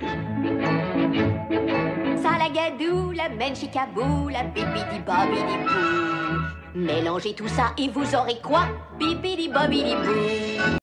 Salagadou, la menchikabou, la bibidi bobidi bou. Mélangez tout ça et vous aurez quoi? Bibidi bobidi bou.